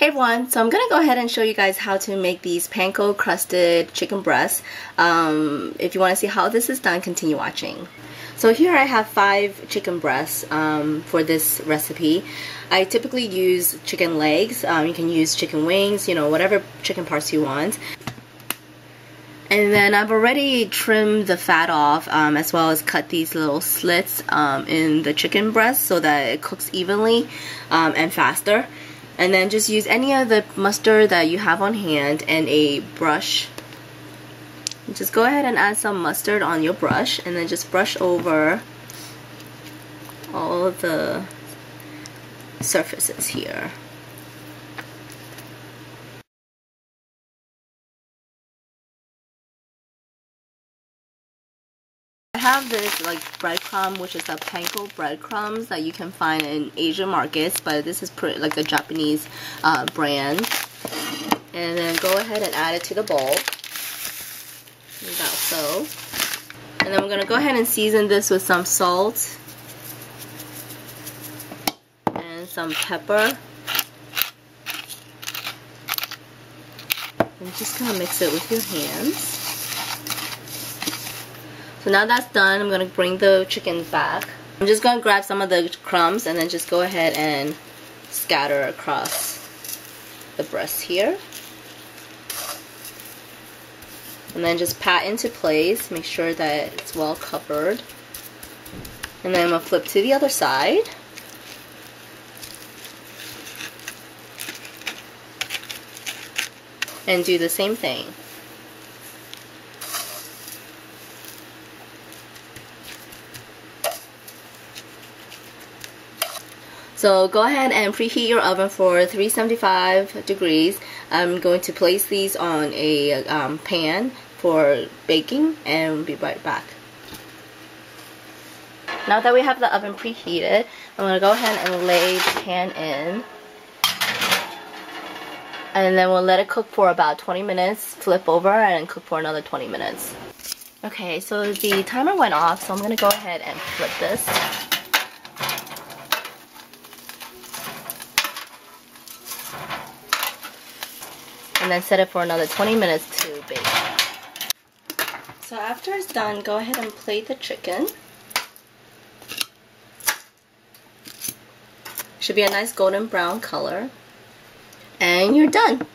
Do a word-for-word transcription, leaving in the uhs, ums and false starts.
Hey everyone, so I'm going to go ahead and show you guys how to make these panko crusted chicken breasts. Um, if you want to see how this is done, continue watching. So here I have five chicken breasts um, for this recipe. I typically use chicken legs. Um, you can use chicken wings, you know, whatever chicken parts you want. And then I've already trimmed the fat off um, as well as cut these little slits um, in the chicken breast so that it cooks evenly um, and faster. And then just use any of the mustard that you have on hand and a brush. Just go ahead and add some mustard on your brush and then just brush over all of the surfaces here. I have this like breadcrumb, which is a panko breadcrumbs that you can find in Asian markets, but this is pretty, like the Japanese uh, brand. And then go ahead and add it to the bowl, about so. And then we're gonna go ahead and season this with some salt and some pepper, and just kind of mix it with your hands. So now that's done, I'm going to bring the chicken back. I'm just going to grab some of the crumbs and then just go ahead and scatter across the breast here. And then just pat into place, make sure that it's well covered. And then I'm going to flip to the other side. And do the same thing. So go ahead and preheat your oven for three seventy-five degrees. I'm going to place these on a um, pan for baking and we'll be right back. Now that we have the oven preheated, I'm going to go ahead and lay the pan in. And then we'll let it cook for about twenty minutes, flip over and cook for another twenty minutes. Okay, so the timer went off, so I'm going to go ahead and flip this. And then set it for another twenty minutes to bake. So after it's done, go ahead and plate the chicken. Should be a nice golden brown color. And you're done.